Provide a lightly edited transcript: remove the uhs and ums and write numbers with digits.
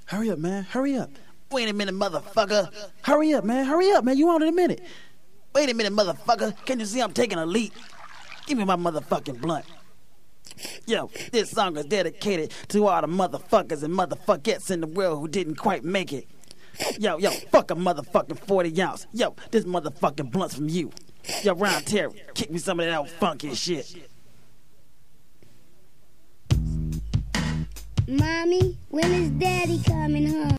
Hurry up, man. Hurry up. Wait a minute, motherfucker. Hurry up, man. Hurry up, man. You on in a minute. Wait a minute, motherfucker. Can't you see I'm taking a leap? Give me my motherfucking blunt. Yo, this song is dedicated to all the motherfuckers and motherfuckettes in the world who didn't quite make it. Yo, fuck a motherfucking 40 ounce. Yo, this motherfucking blunt's from you. Yo, Ron Terry, kick me some of that old funky shit. Mommy, when is Daddy coming home?